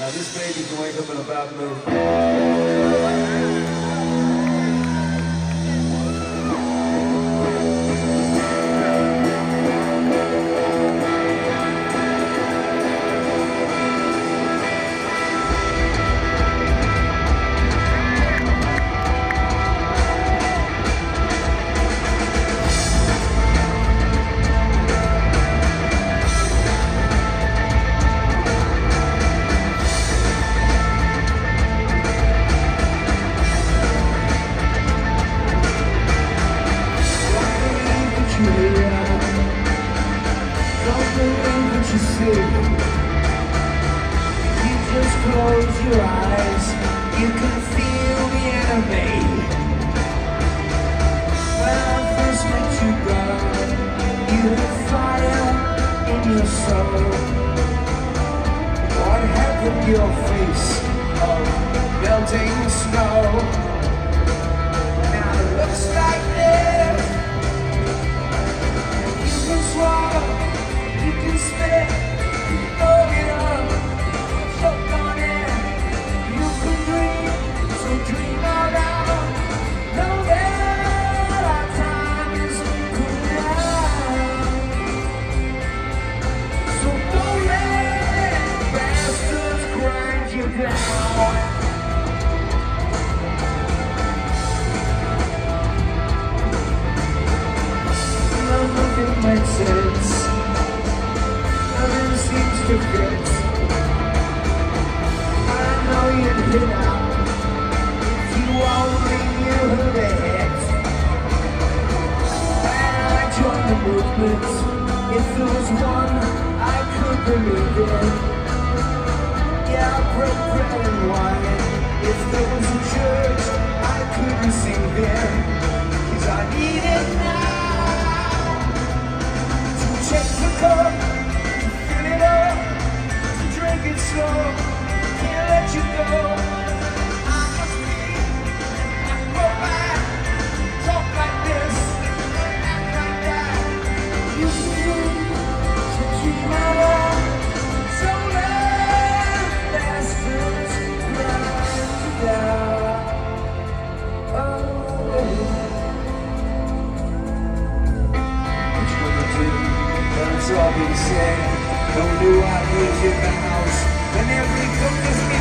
This baby can wake up in a bad mood. Close your eyes, you can feel the enemy. When I first met you, girl, you had fire in your soul. What happened to your face of melting snow? Now it looks like this. You can swallow, you can spit, throw it up. Nothing makes sense. Nothing seems to fit. I know you'd hit out if you only knew the hit. And I joined the movement. If there was one, I could believe it. Yeah, I break bread and wine. If there was a church, I could receive it. 'Cause I need it now. To take the cup, to fill it up, to drink it slow. Can't let you go. I must be Acrobat. Talk like this, act like that. You can do to keep my love. So let bastards grind down. Oh, which one to do? But it's all been said. No new ideas in the house, and every cook is